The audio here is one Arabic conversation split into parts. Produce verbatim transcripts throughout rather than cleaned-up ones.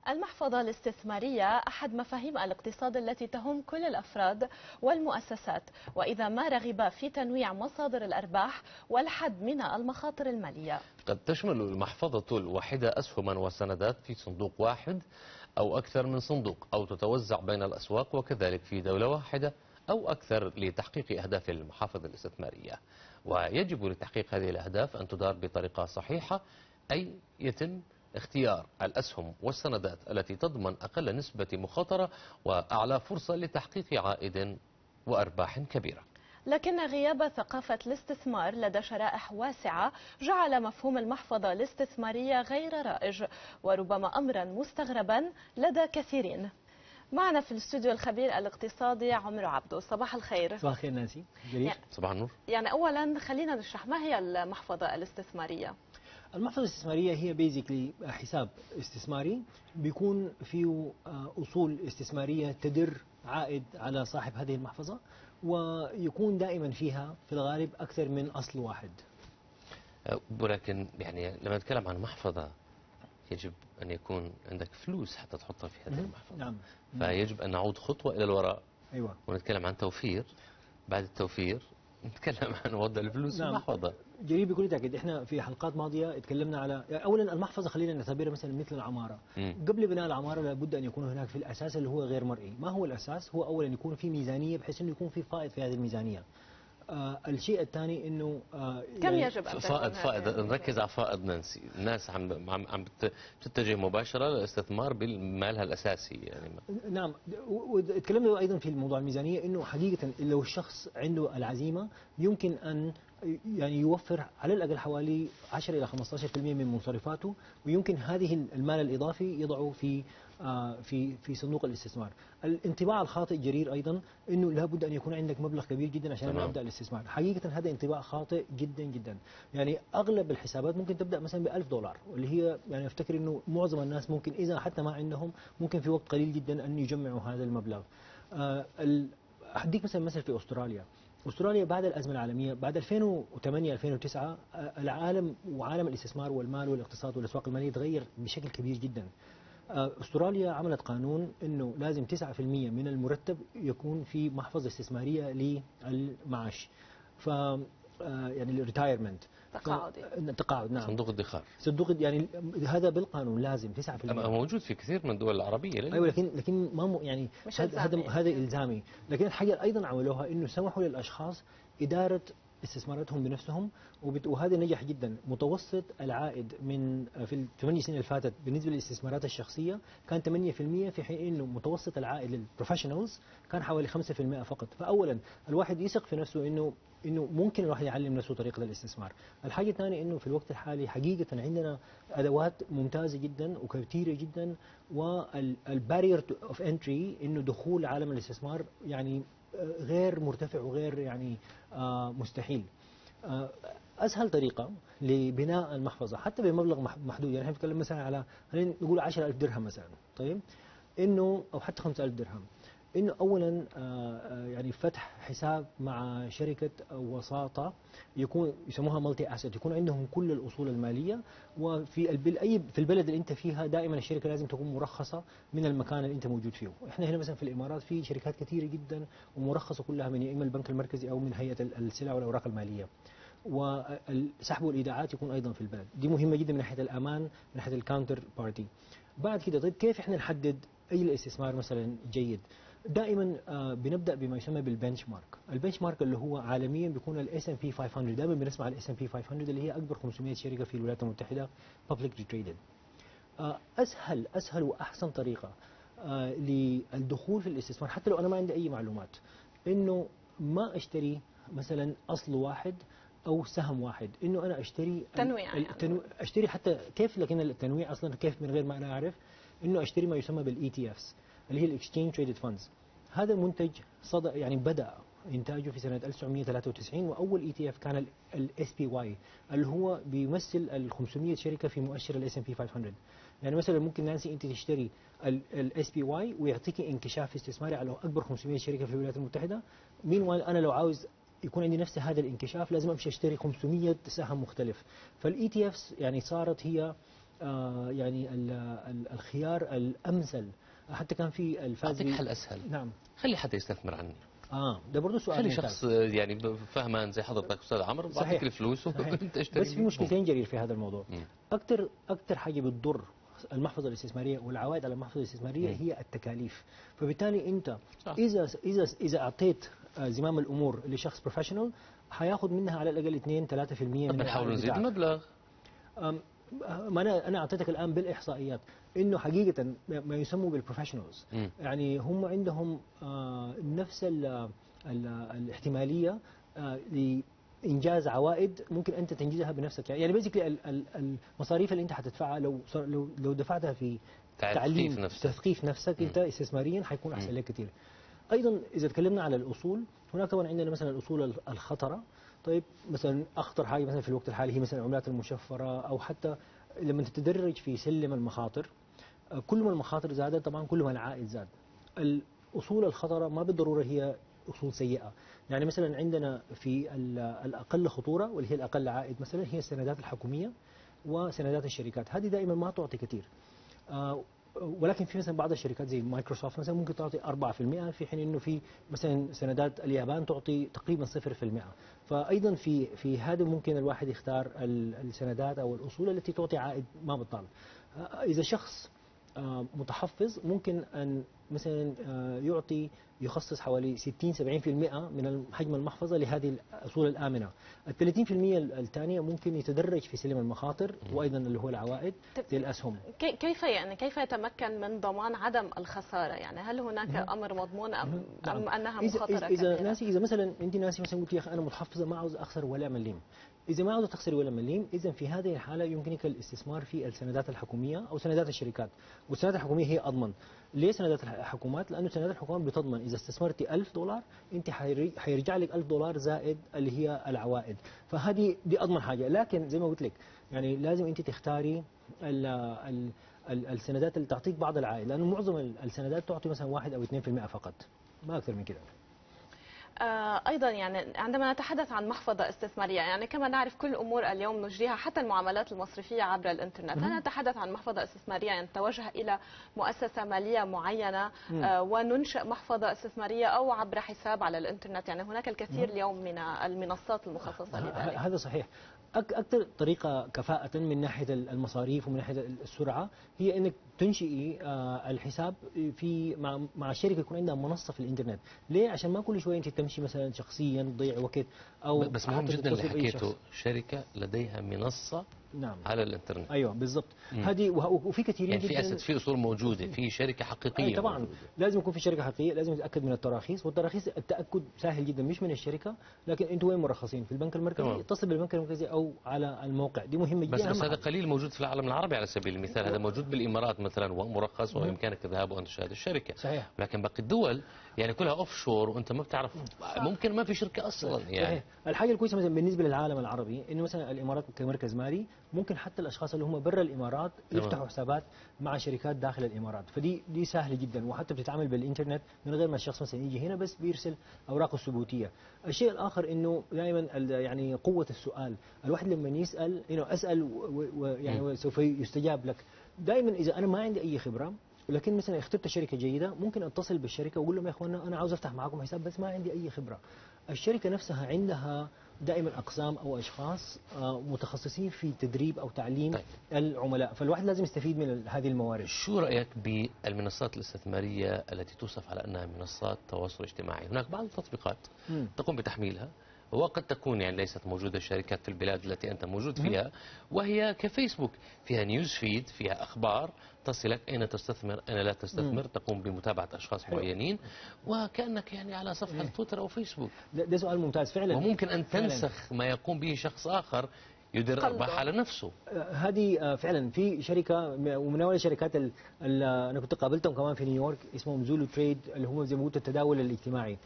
المحفظة الاستثمارية أحد مفاهيم الاقتصاد التي تهم كل الأفراد والمؤسسات، وإذا ما رغب في تنويع مصادر الأرباح والحد من المخاطر المالية. قد تشمل المحفظة الواحدة أسهما وسندات في صندوق واحد أو أكثر من صندوق، أو تتوزع بين الأسواق وكذلك في دولة واحدة أو أكثر لتحقيق أهداف المحافظ الاستثمارية. ويجب لتحقيق هذه الأهداف أن تدار بطريقة صحيحة، أي يتم اختيار الأسهم والسندات التي تضمن أقل نسبة مخاطرة وأعلى فرصة لتحقيق عائد وأرباح كبيرة. لكن غياب ثقافة الاستثمار لدى شرائح واسعة جعل مفهوم المحفظة الاستثمارية غير رائج، وربما أمرا مستغربا لدى كثيرين. معنا في الاستوديو الخبير الاقتصادي عمرو عبدو. صباح الخير. صباح الخير نانسي. جليل. يعني صباح النور. يعني أولا خلينا نشرح ما هي المحفظة الاستثمارية. المحفظة الاستثمارية هي بيزيكلي حساب استثماري بيكون فيه أصول استثمارية تدر عائد على صاحب هذه المحفظة، ويكون دائما فيها في الغالب أكثر من أصل واحد. ولكن يعني لما نتكلم عن محفظة يجب أن يكون عندك فلوس حتى تحطها في هذه المحفظة. نعم. فيجب أن نعود خطوة إلى الوراء. أيوة. ونتكلم عن توفير. بعد التوفير نتكلم عن وضع الفلوس نعم. في المحفظة. جريب بكل تأكيد احنا في حلقات ماضية اتكلمنا على يعني أولا المحفظة خلينا نعتبرها مثلا مثل العمارة. م. قبل بناء العمارة لابد أن يكون هناك في الأساس اللي هو غير مرئي. ما هو الأساس؟ هو أولا يكون في ميزانية بحيث أنه يكون في فائض في هذه الميزانية. آه الشيء الثاني انه آه كم يعني يجب ان فائض فائض نركز على فائض نانسي. الناس عم عم عم بتتجه مباشره للاستثمار بمالها الاساسي يعني. نعم، وتكلمنا ايضا في موضوع الميزانيه انه حقيقه لو الشخص عنده العزيمه يمكن ان يعني يوفر على الاقل حوالي عشرة إلى خمسة عشر بالمئة من مصارفاته، ويمكن هذه المال الاضافي يضعه في آه في في صندوق الاستثمار. الانطباع الخاطئ جرير ايضا انه لابد ان يكون عندك مبلغ كبير جدا عشان انا ابدا الاستثمار. حقيقه هذا انطباع خاطئ جدا جدا. يعني اغلب الحسابات ممكن تبدا مثلا ب ألف دولار، واللي هي يعني افتكر انه معظم الناس ممكن اذا حتى ما عندهم ممكن في وقت قليل جدا ان يجمعوا هذا المبلغ. آه أديك مثلا مثل في استراليا. استراليا بعد الازمه العالميه بعد ألفين وثمانية ألفين وتسعة العالم وعالم الاستثمار والمال والاقتصاد والاسواق الماليه تغير بشكل كبير جدا. استراليا عملت قانون انه لازم تسعة بالمئة من المرتب يكون في محفظه استثماريه للمعاش. ف يعني الريتايرمنت تقاعد. تقاعد نعم. صندوق الادخار. صندوق يعني هذا بالقانون لازم تسعة بالمئة. موجود في كثير من الدول العربيه. ايوه لكن لكن ما يعني هذا هذا الزامي. لكن الحاجه ايضا عملوها انه سمحوا للاشخاص اداره استثماراتهم بنفسهم، وهذا نجح جدا. متوسط العائد من في الثمانية سنين اللي فاتت بالنسبه للاستثمارات الشخصيه كان ثمانية بالمئة، في حين انه متوسط العائد للبروفيشنالز كان حوالي خمسة بالمئة فقط. فاولا الواحد يثق في نفسه انه انه ممكن الواحد يعلم نفسه طريقه الاستثمار. الحاجه الثانيه انه في الوقت الحالي حقيقه عندنا ادوات ممتازه جدا وكثيره جدا، والبارير اوف انتري انه دخول عالم الاستثمار يعني غير مرتفع وغير يعني آه مستحيل. آه اسهل طريقه لبناء المحفظه حتى بمبلغ محدود، يعني احنا بنتكلم مثلا على خلينا نقول عشرة ألف درهم مثلا، طيب انه او حتى خمسة آلاف درهم، انه اولا آه يعني فتح حساب مع شركه وساطه يكون يسموها مالتي اسيت، يكون عندهم كل الاصول الماليه، وفي اي في البلد اللي انت فيها دائما الشركه لازم تكون مرخصه من المكان اللي انت موجود فيه. احنا هنا مثلا في الامارات في شركات كثيره جدا ومرخصه كلها من اما البنك المركزي او من هيئه السلع والاوراق الماليه. والسحب والايداعات يكون ايضا في البلد، دي مهمه جدا من ناحيه الامان من ناحيه الكاونتر بارتي. بعد كده طيب كيف احنا نحدد اي الاستثمار مثلا جيد؟ دائما آه بنبدا بما يسمى بالبنش مارك. البنش مارك اللي هو عالميا بيكون الاس ام بي خمسمئة. دائما بنسمع الاس ام بي خمسمئة اللي هي اكبر خمسمئة شركه في الولايات المتحده بابليكلي تريدد. آه اسهل اسهل واحسن طريقه آه للدخول في الاستثمار حتى لو انا ما عندي اي معلومات، انه ما اشتري مثلا اصل واحد او سهم واحد، انه انا اشتري تنويع يعني. التنو... اشتري حتى كيف، لكن التنويع اصلا كيف من غير ما انا اعرف، انه اشتري ما يسمى بالاي تي افس اللي هي الاكسشينج تريدد فاندز. هذا المنتج صدى يعني بدا انتاجه في سنه ألف وتسعمئة وثلاثة وتسعين، واول اي تي اف كان الاس بي واي اللي هو بيمثل ال خمسمئة شركه في مؤشر الاس ام بي خمسمئة. يعني مثلا ممكن نانسي انت تشتري الاس بي واي ويعطيك انكشاف استثماري على اكبر خمسمئة شركه في الولايات المتحده. مين انا لو عاوز يكون عندي نفس هذا الانكشاف لازم امشي اشتري خمسمئة سهم مختلف. فالاي تي افس يعني صارت هي آه يعني ال ال الخيار الامثل. حتى كان في الفاز اعطيك حل اسهل. نعم. خلي حد يستثمر عني. اه ده برضه سؤال خلي ممتاز. شخص يعني فهمان زي حضرتك استاذ عمرو، بعطيك الفلوس وانت اشتري. بس في مشكلتين جرير في هذا الموضوع. مم. اكثر اكثر حاجه بتضر المحفظه الاستثماريه والعوائد على المحفظه الاستثماريه مم. هي التكاليف. فبالتالي انت صح. اذا اذا اذا اعطيت زمام الامور لشخص بروفيشنال حياخذ منها على الاقل اثنين ثلاثة بالمئة من بنحاول نزيد بتاعك. المبلغ. ما انا انا اعطيتك الان بالاحصائيات انه حقيقه ما يسموا بالبروفيشنالز يعني هم عندهم آه نفس ال ال الاحتماليه آه لانجاز عوائد ممكن انت تنجزها بنفسك. يعني بيزيكلي المصاريف اللي انت حتدفعها لو لو لو دفعتها في تعليم نفسك. تثقيف نفسك م. انت استثماريا حيكون احسن لك كثير. ايضا اذا تكلمنا على الاصول، هناك طبعا عندنا مثلا الاصول الخطره. طيب مثلا اخطر حاجه مثلا في الوقت الحالي هي مثلا العملات المشفره، او حتى لما تتدرج في سلم المخاطر كل ما المخاطر زادت طبعا كل ما العائد زاد. الاصول الخطره ما بالضروره هي اصول سيئه. يعني مثلا عندنا في الاقل خطوره واللي هي الاقل عائد مثلا هي السندات الحكوميه وسندات الشركات، هذه دائما ما تعطي كثير. ولكن في مثلا بعض الشركات زي مايكروسوفت مثلا ممكن تعطي أربعة بالمئة، في حين انه في مثلا سندات اليابان تعطي تقريبا صفر بالمئة. فايضا في في هذا ممكن الواحد يختار السندات او الاصول التي تعطي عائد ما بطال. اذا شخص متحفظ ممكن ان مثلا يعطي يخصص حوالي ستين سبعين بالمئة من حجم المحفظه لهذه الاصول الامنه. ال ثلاثين بالمئة الثانيه ممكن يتدرج في سلم المخاطر وايضا اللي هو العوائد زي الاسهم. كيف يعني كيف يتمكن من ضمان عدم الخساره؟ يعني هل هناك امر مضمون ام, أم انها مخاطره إذا, إذا كبيره؟ ناسي اذا مثلا انت ناسي مثلا قلت يا اخي انا متحفظه ما عاوز اخسر ولا مليم. إذا ما عاوز تخسري ولا مليم، إذا في هذه الحالة يمكنك الاستثمار في السندات الحكومية أو سندات الشركات، والسندات الحكومية هي أضمن. ليه سندات الحكومات؟ لأنه سندات الحكومات بتضمن إذا استثمرتي ألف دولار أنت حيرجع لك ألف دولار زائد اللي هي العوائد، فهذه دي أضمن حاجة. لكن زي ما قلت لك يعني لازم أنت تختاري ال ال ال السندات اللي تعطيك بعض العائد، لأنه معظم السندات تعطي مثلا واحد أو اثنين بالمئة فقط، ما أكثر من كده. أيضا يعني عندما نتحدث عن محفظة استثمارية، يعني كما نعرف كل أمور اليوم نجريها حتى المعاملات المصرفية عبر الإنترنت. هل نتحدث عن محفظة استثمارية يعني نتوجه إلى مؤسسة مالية معينة وننشئ محفظة استثمارية أو عبر حساب على الإنترنت؟ يعني هناك الكثير اليوم من المنصات المخصصة لذلك. هذا صحيح. أكثر طريقة كفاءة من ناحية المصاريف ومن ناحية السرعة هي أنك تنشئي الحساب في مع مع شركة يكون عندها منصة في الإنترنت. ليه؟ عشان ما كل شوية أنت تمشي مثلا شخصيا تضيع وقت أو بس مهم جدا اللي حكيته، شركة لديها منصة نعم. على الانترنت. ايوه بالضبط. هذه وفي كثيرين يعني جدا في في اصول موجوده، في شركه حقيقيه. أي طبعا موجودة. لازم يكون في شركه حقيقيه، لازم يتاكد من التراخيص، والتراخيص التاكد سهل جدا مش من الشركه، لكن انتم وين مرخصين؟ في البنك المركزي، اتصل بالبنك المركزي او على الموقع، دي مهمه جدا. بس بس هذا قليل موجود في العالم العربي على سبيل المثال، هذا موجود بالامارات مثلا ومرخص وبامكانك الذهاب وان تشاهد الشركه. صحيح. لكن باقي الدول يعني كلها اوف شور وانت ما بتعرف، ممكن ما في شركه اصلا يعني. صحيح. الحاجه الكويسه مثلا بالنسبه للعالم العربي انه مثلا الامارات كمركز مالي ممكن حتى الاشخاص اللي هم برا الامارات يفتحوا حسابات مع شركات داخل الامارات، فدي دي سهله جدا، وحتى بتتعامل بالانترنت من غير ما الشخص مثلا يجي هنا، بس بيرسل اوراقه الثبوتيه. الشيء الاخر انه دائما يعني قوه السؤال، الواحد لما يسال انه اسال ويعني سوف يستجاب لك. دائما اذا انا ما عندي اي خبره ولكن مثلا اخترت شركه جيده ممكن اتصل بالشركه واقول لهم يا اخوانا انا عاوز افتح معاكم حساب بس ما عندي اي خبره. الشركه نفسها عندها دائما اقسام او اشخاص متخصصين في تدريب او تعليم طيب. العملاء، فالواحد لازم يستفيد من هذه الموارد. شو رايك بالمنصات الاستثماريه التي توصف على انها منصات تواصل اجتماعي؟ هناك بعض التطبيقات م. تقوم بتحميلها وقد تكون يعني ليست موجودة الشركات في البلاد التي أنت موجود فيها، وهي كفيسبوك، فيها نيوز فيد، فيها أخبار تصلك أين تستثمر أين لا تستثمر، مم. تقوم بمتابعة أشخاص معينين وكأنك يعني على صفحة مم. تويتر أو فيسبوك. ده سؤال ممتاز فعلا. وممكن أن تنسخ فعلا ما يقوم به شخص آخر يدير أرباح على نفسه. هذه فعلا في شركة ومن أول الشركات ال ال أنا كنت قابلتهم كمان في نيويورك اسمهم زولو تريد، اللي هم زي ما قلت التداول الاجتماعي.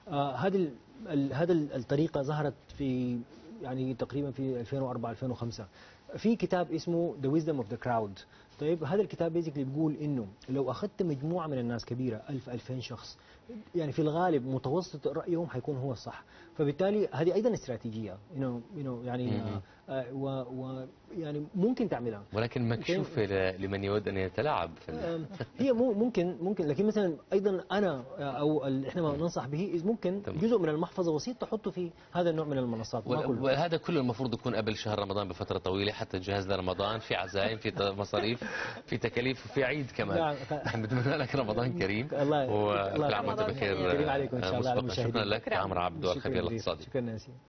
هذه هذا الطريقة ظهرت في يعني تقريبا في ألفين وأربعة ألفين وخمسة. في كتاب اسمه The Wisdom of the Crowd. طيب هذا الكتاب بيزيكلي بيقول انه لو اخذت مجموعة من الناس كبيرة ألف ألفين شخص، يعني في الغالب متوسط رأيهم حيكون هو الصح. فبالتالي هذه ايضا استراتيجية انه انه يعني ويعني ممكن تعملها، ولكن مكشوفة لمن يود أن يتلاعب في هي ممكن ممكن لكن مثلا أيضا أنا أو اللي إحنا ما ننصح به ممكن تمام. جزء من المحفظة بسيط تحطه في هذا النوع من المنصات. وهذا كله المفروض يكون قبل شهر رمضان بفترة طويلة حتى تجهز لرمضان، في عزائم، في مصاريف، في تكاليف، وفي عيد كمان. نحن بنتمنى لك رمضان كريم الله وكل عام وانت بخير. كريم عليكم إن شاء الله. شكرا لك عمرو عبدو الخبير الاقتصادي. شكرا ناسي.